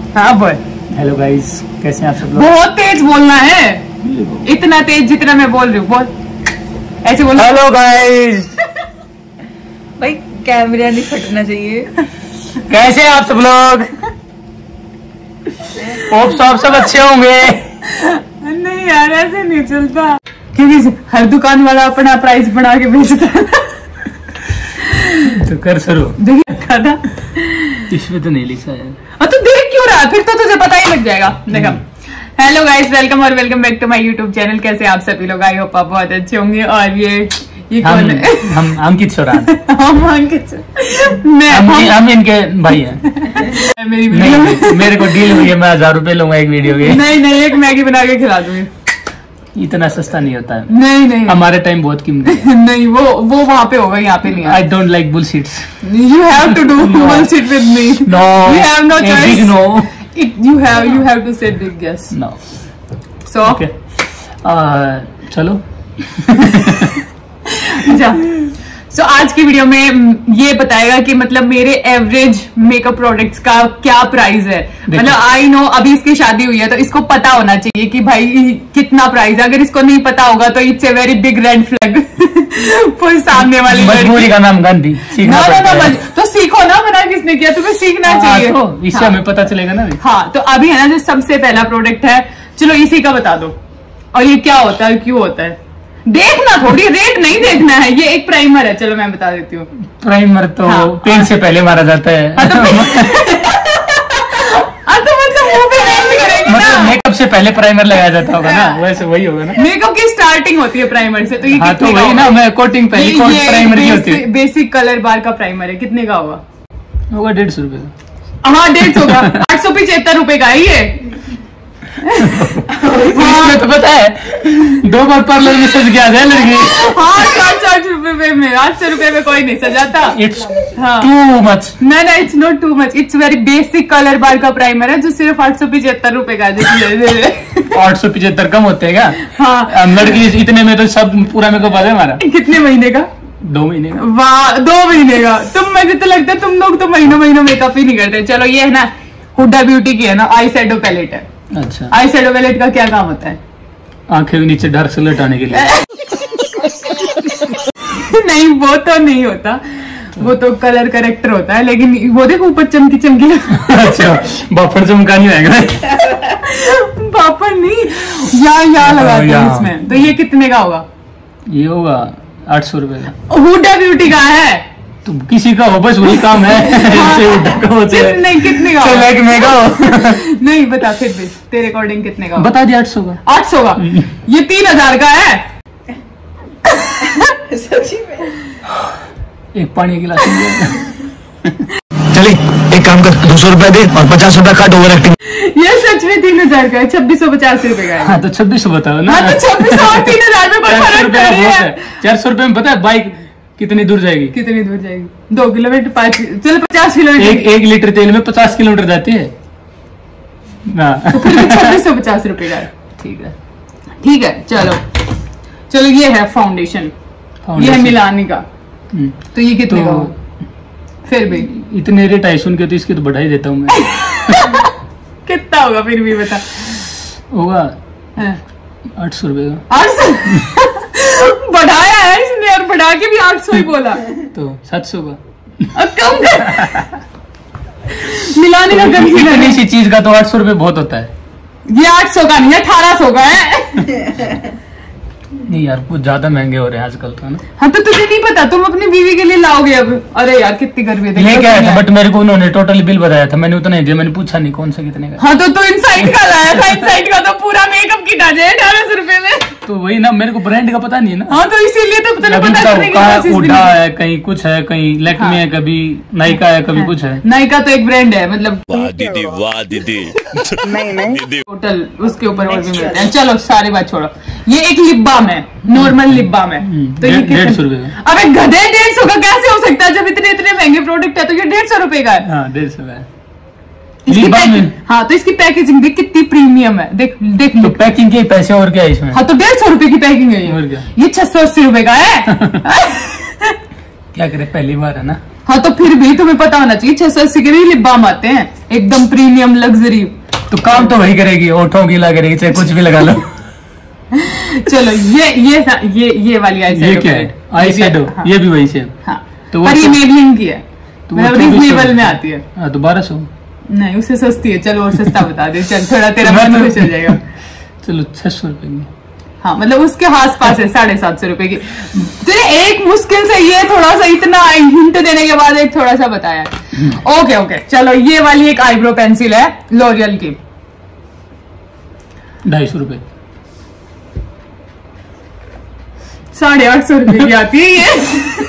हाँ बोल। Hello guys, कैसे हैं आप सब लोग? बहुत तेज बोलना है, इतना तेज जितना मैं बोल रही हूँ, बोल ऐसे बोल। Hello guys. भाई कैमरा नहीं फटना चाहिए। कैसे हैं आप सब लोग? होप आप सब अच्छे होंगे। नहीं यार, ऐसे नहीं चलता, क्योंकि हर दुकान वाला अपना प्राइस बना के बेचता है। तो कर शुरू। देखिए रखा था, इसमें तो नहीं लिखा है। तो देख क्यों रहा, फिर तो तुझे पता ही लग जाएगा। देखा। हेलो गाइस, वेलकम और welcome back to my YouTube channel. कैसे आप सभी लोग? आई होप आप बहुत अच्छे होंगे। और ये कौन है? हम अंकित चौरान। हम अंकित, हम इनके भाई हैं। मेरी वीडियो में मेरे को डील हुई है, मैं 1000 रुपए लूंगा एक वीडियो के। नहीं, एक मैगी बना के खिला दूंगी। इतना सस्ता नहीं होता है। नहीं, हमारे टाइम बहुत कीमती है। नहीं, वो वहाँ पे होगा, यहाँ पे नहीं। I don't like bullshits. You have to do bullshit with me. No. You have no choice. Big no. You have to say big yes. No. So. Okay. चलो। अच्छा। So आज की वीडियो में ये बताएगा कि मतलब मेरे एवरेज मेकअप प्रोडक्ट्स का क्या प्राइस है। मतलब आई नो अभी इसकी शादी हुई है तो इसको पता होना चाहिए कि भाई कितना प्राइस है। अगर इसको नहीं पता होगा तो it's a very big red flag for सामने वाली मजबूरी का नाम गांधी। सीखना पड़ता है। तो सीखो ना, मना किसने किया, तुम्हें सीखना चाहिए। तो इससे हमें पता चलेगा ना। हाँ, तो अभी है ना जो सबसे पहला प्रोडक्ट है, चलो इसी का बता दो। और ये क्या होता है, क्यों होता है, देखना, थोड़ी रेट नहीं देखना है। ये एक प्राइमर है, चलो मैं बता देती हूँ। प्राइमर तो पेंट से पहले मारा जाता है। मतलब मेकअप से पहले प्राइमर लगाया जाता होगा ना, वैसे वही होगा ना। मेकअप की स्टार्टिंग होती है प्राइमर से, तो ये हाँ, तो वही ना, मैं कोटिंग पहली कोट प्राइमर की होती है। बेसिक कलर बार का प्राइमर है, कितने का होगा? 150 रुपए का। हाँ, 150 का। 875 रुपए का है ये। इसमें तो पता है 2 बार पार्लर में सज गया है लड़की। हाँ, 800 रुपए में, 800 रुपए में कोई नहीं सजाता। It's too much. नहीं, it's not too much. It's very basic colour bar का प्राइमर है जो सिर्फ 875 रुपए का है। 875 कम होते हैं क्या? हाँ, लड़की इतने में तो सब पूरा मेकअप आ जाए हमारा। कितने महीने का? 2 महीने का। वाह, 2 महीने का। मुझे तो लगता है तुम लोग तो महीनों मेकअप ही नहीं करते। चलो ये है ना हुडा ब्यूटी की है ना, आई शैडो पैलेट है। अच्छा, आई शैडो पैलेट का क्या काम होता है? आंखें के नीचे डार्क सर्कल हटाने के लिए। नहीं, वो तो नहीं होता, वो तो कलर करेक्टर होता है। लेकिन वो देखो ऊपर चमकी। अच्छा, बापड़ चमका नहीं आएगा। बापड़ नहीं, या लगाते हैं इसमें। तो ये कितने का होगा? ये होगा 800 रुपए का। हुडा ब्यूटी का है। तुम किसी का हो, बस वही काम है। नहीं, कितने का होगा? नहीं बता, फिर भी तेरे अकॉर्डिंग कितने का? बता दिया 800 का। 800 का? ये 3000 का है। सच्ची में? एक पानी का गिलास। चलिए एक काम कर, 200 रुपए दे और 50 रुपए काट ओवर एक्टिंग। ये सच में 3000 का है, 2650 रुपए का है। हाँ, तो 2600 बताओ ना। हाँ, तो 2600 और 3000 में कोई फर्क नहीं है। 400 रुपए में पता है बाइक कितनी दूर जाएगी? कितनी दूर जाएगी? 2 किलोमीटर, 5, चलो 50 किलोमीटर। 1 लीटर तेल में 50 किलोमीटर जाती है ना। तो फिर 2650 रुपए का है। ठीक है, चलो ये है फाउंडेशन। ये है मिलानी का। तो ये कितने का होगा? फिर भी इतने रेट आए सुन के तो इसकी तो बढ़ा ही देता हूँ मैं। कितना होगा फिर भी बता? होगा 800 रुपए का। 800 बढ़ाया है इसने, और बढ़ा के भी 800 ही बोला। तो 700 का। अब कम कर। मिलाने का कंसीलर इसी चीज का तो 800 रुपए बहुत होता है। ये 800 का नहीं है, 1800 का है। नहीं यार, वो ज्यादा महंगे हो रहे हैं आजकल तो, है ना। हाँ, तो तुझे नहीं पता, तुम अपनी बीवी के लिए लाओगे अब। अरे यार कितनी गर्मी है। लेके आया था, बट मेरे को उन्होंने टोटली बिल बताया था, मैंने उतना ही दिया। मैंने पूछा नहीं कौन सा कितने का। हाँ, तो इनसाइट का लाया था। इनसाइट का तो पूरा मेकअप किट आ जाए 1800 रुपए में। तो वही ना, मेरे को ब्रांड का पता नहीं है ना। हाँ, तो इसीलिए तो तुझे पता उडा है, कहीं कुछ है, कहीं लैक्मे है, कभी नायका है, कभी कुछ है। नायका तो एक ब्रांड है, मतलब वाह दीदी। नहीं टोटल उसके ऊपर और भी मिलते हैं। चलो सारी बात छोड़ो, ये एक लिप बाम है, नॉर्मल लिप बाम है। तो ये 150 रुपए का। अबे गधे, 150 का कैसे हो सकता है? जब इतने महंगे प्रोडक्ट है तो ये 150 रुपए का है। हाँ, 150 का है। हाँ, तो इसकी पैकेजिंग देख कितनी प्रीमियम है। देख तो पैकिंग के पैसे और क्या है इसमें? हाँ, तो 150 रुपए की पैकिंग है और क्या? ये 680 रुपए का है। क्या करे, पहली बार है ना। हाँ, तो फिर भी तुम्हें पता होना चाहिए 680 के भी लिप बाम आते हैं। एकदम प्रीमियम लग्जरी। तो काम तो वही करेगी, होठों की ला करेगी, चाहे कुछ भी लगा लो। चलो ये वाली आई ये क्या है? Eye shadow. हाँ। ये भी वही से। हाँ। तो पर ये मेबलिन की है, तो मतलब 2400 रिजनेबल में आती है। हाँ, तो 1200। नहीं, उससे सस्ती है। चलो और सस्ता बता दे, चल थोड़ा तेरा मन खुश हो जाएगा। चलो 600 रुपए की। हाँ, मतलब उसके आस पास है 750 रुपए की। तेरे एक मुश्किल से ये थोड़ा सा इतना हिंट देने के बाद एक थोड़ा सा बताया। ओके चलो, ये वाली एक आईब्रो पेंसिल है लॉरियल की, 250 रुपए। 850 रुपए की आती है ये।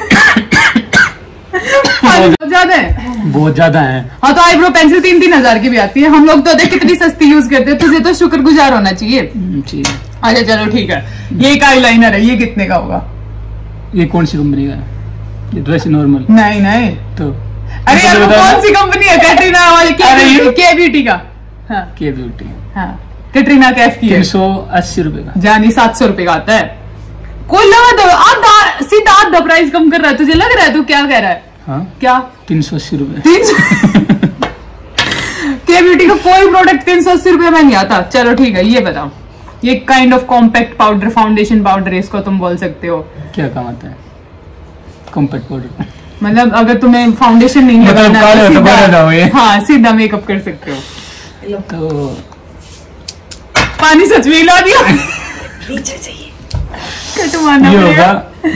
बहुत ज्यादा है, बहुत ज्यादा है। हाँ, तो आईब्रो पेंसिल 3-3 हजार की भी आती है। हम लोग तो देख कितनी सस्ती यूज करते हैं, तुझे तो शुक्रगुजार होना चाहिए। ठीक है। अच्छा चलो ठीक है, ये एक आईलाइनर है, ये कितने का होगा? ये कौन सी कंपनी का है? ये वैसे नॉर्मल। नहीं तो अरे यार, वो कौन सी कंपनी है? कैटरीना वाली के ब्यूटी का। हाँ के ब्यूटी। हाँ, कैटरीना कैफ की है। 380 रुपए का। जानी 700 रुपए का आता है। कोई लगा दो सीधा आधा प्राइस कम कर रहा है, तुझे लग रहा है? तू क्या कह रहा है? हाँ, क्या 380 रुपए। 300 के ब्यूटी का कोई प्रोडक्ट 380 रुपए में नहीं आता। चलो ठीक है, ये बताओ, ये kind of compact powder, foundation powder, इसको तुम बोल सकते हो। क्या काम आता है कॉम्पैक्ट पाउडर? मतलब अगर तुम्हें फाउंडेशन नहीं मतलब लगाना काले तो हो तो गोरे जाओ ये। हाँ, सीधा मेकअप कर सकते हो। तो पानी सच में हिला दिया। नीचे चाहिए। कटवाना ये पड़ेगा। होगा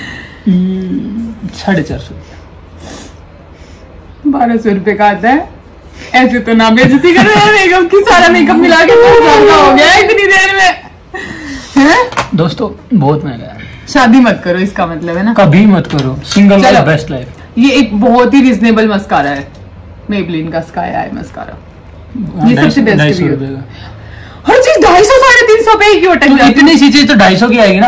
450। 1200 रुपए का आता है। ऐसे तो ना बेइज्जती कर रहे हैं मेकअप की, सारा मेकअप मिला के 2000 का हो गया इतनी देर में। हैं? दोस्तों बहुत महंगा है, शादी मत करो, इसका मतलब है ना। कभी मत करो। सिंगल चलो। Life best life. ये एक बहुत ही रिजनेबल मस्कारा है, मेबलिन का स्काई आई मस्कारा। ये सबसे बेस्ट 250 भी है। रुपए का। हर चीज 250-350 पे ही क्यों अटक तो जाती है? इतनी सी चीज तो 250 की आएगी ना,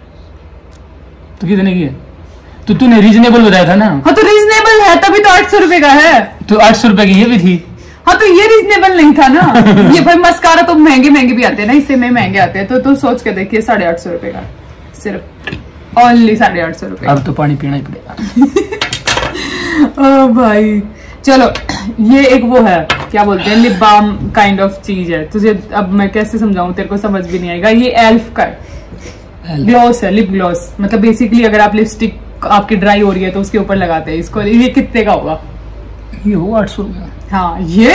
तो कितने की है? तो तूने रीजनेबल बताया था ना। हाँ, तो रीजनेबल है तभी तो 800 रुपए का है। तो 800 रुपए की ये भी थी। हाँ, तो ये रीजनेबल नहीं था ना। ये भाई मस्कारा तो महंगे भी आते हैं ना, इससे में महंगे आते हैं। तो सोच के देखिए, 850 रुपए का सिर्फ, ओनली 850 रुपए। अब तो पानी पीना ही पड़ेगा। ओ भाई चलो, ये एक वो है, क्या बोलते हैं, लिप बाम काइंड ऑफ चीज है। तुझे अब मैं कैसे समझाऊं, तेरे को समझ भी नहीं आएगा। ये एल्फ का ग्लॉस है, लिप ग्लॉस। मतलब बेसिकली अगर आप लिपस्टिक आपकी ड्राई हो रही है तो उसके ऊपर लगाते हैं इसको। ये कितने का होगा? ये हो 800 रुपए। हाँ, ये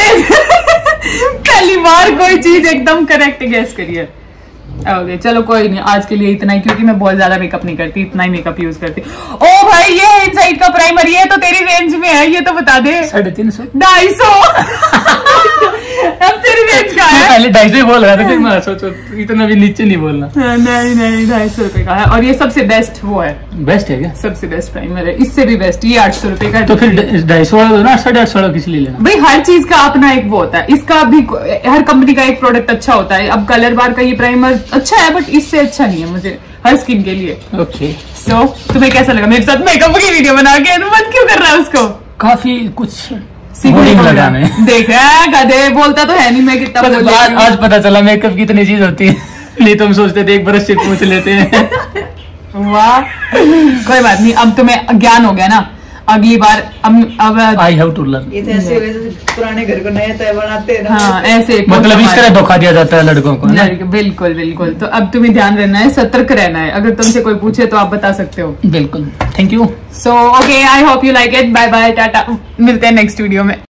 पहली बार कोई चीज एकदम करेक्ट गैस करिए। ओके चलो, कोई नहीं, आज के लिए इतना ही, क्योंकि मैं बहुत ज्यादा मेकअप नहीं करती, इतना ही मेकअप यूज करती। ओ भाई, ये इनसाइड का प्राइमर, ये तो तेरी रेंज में है, ये तो बता दे। 350। 250। अब तेरी रेंज का है। पहले 250 बोल रहा था, फिर मैं सोचो इतना भी नीचे नहीं बोलना। नहीं 250 रुपए का है, और ये सबसे बेस्ट वो है, बेस्ट है क्या? सबसे बेस्ट प्राइमर है। इससे भी बेस्ट ये 800 रुपए का है। तो फिर 250 वाला दो ना, 850 वाला किस लिए लेना? भाई, हर चीज का अपना एक वो होता है, इसका भी हर कंपनी का एक प्रोडक्ट अच्छा होता है। अब कलर बार का ये प्राइमर अच्छा है, बट इससे अच्छा नहीं है मुझे हर स्किन के लिए। ओके। सो तुम्हें कैसा लगा मेरे साथ मेकअप की वीडियो बना के? तुम मन क्यों कर रहा है उसको? काफी कुछ सीखने बोरिंग को लगा मिला। मैं। देख गधे, बोलता तो है नहीं मैं कितना बोल लेती हूँ। आज पता चला मेकअप की इतनी चीज होती है। नहीं तो हम सोचते थे एक ब्रश से पूछ लेते हैं। वाह, कोई बात नहीं, अब तुम्हें ज्ञान हो गया ना। अगली बार अब आई हैव टू लर्न। ये तो ऐसे हो गया जैसे पुराने घर को नया तय बनाते हैं ना। हाँ, ऐसे मतलब इस तरह धोखा दिया जाता है लड़कों को ना? बिल्कुल बिल्कुल। तो अब तुम्हें ध्यान रहना है, सतर्क रहना है। अगर तुमसे कोई पूछे तो आप बता सकते हो। बिल्कुल। Thank you. So okay, I hope you like it. Bye bye, tata, मिलते हैं नेक्स्ट वीडियो में।